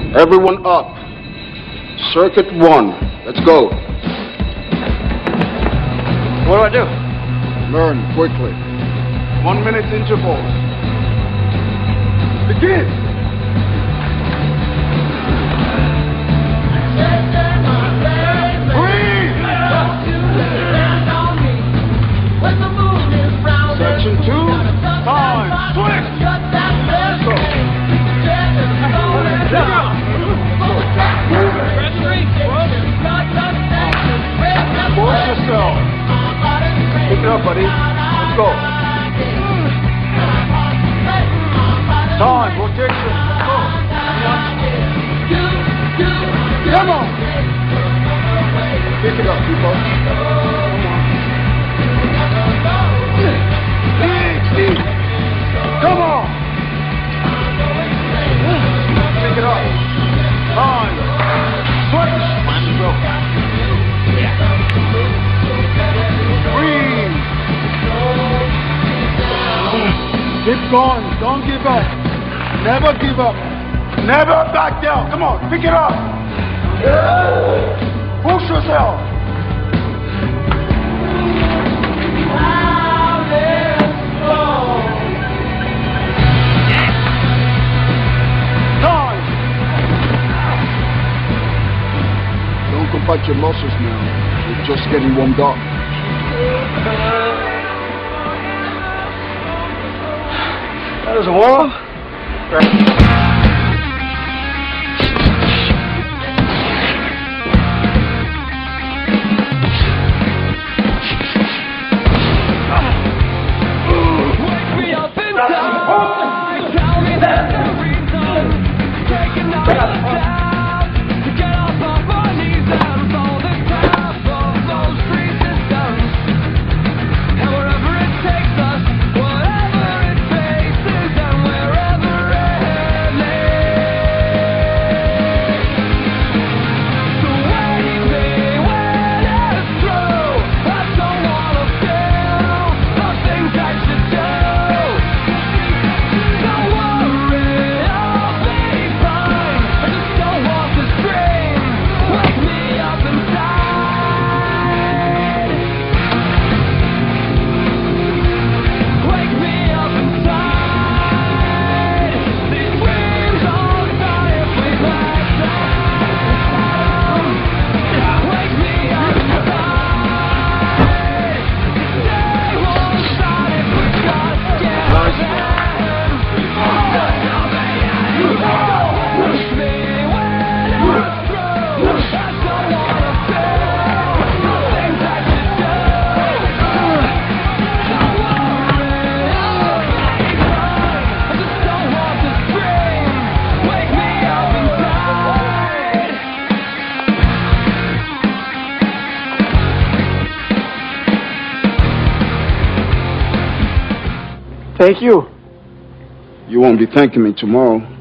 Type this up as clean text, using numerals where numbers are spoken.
Everyone up. Circuit 1. Let's go. What do I do? Learn quickly. 1 minute intervals. Begin! Section 2. Time. Switch! Force yourself. Pick it up, buddy. Let's go. Time. Rotation. Go. Come on. Pick it up, people. Come on. Pick it up. Time. Switch. Breathe. Keep going. Don't give up. Never give up. Never back down. Come on. Pick it up. Push yourself. Don't compact your muscles now. You're just getting warmed up. That was a warm-up? Thank you. You won't be thanking me tomorrow.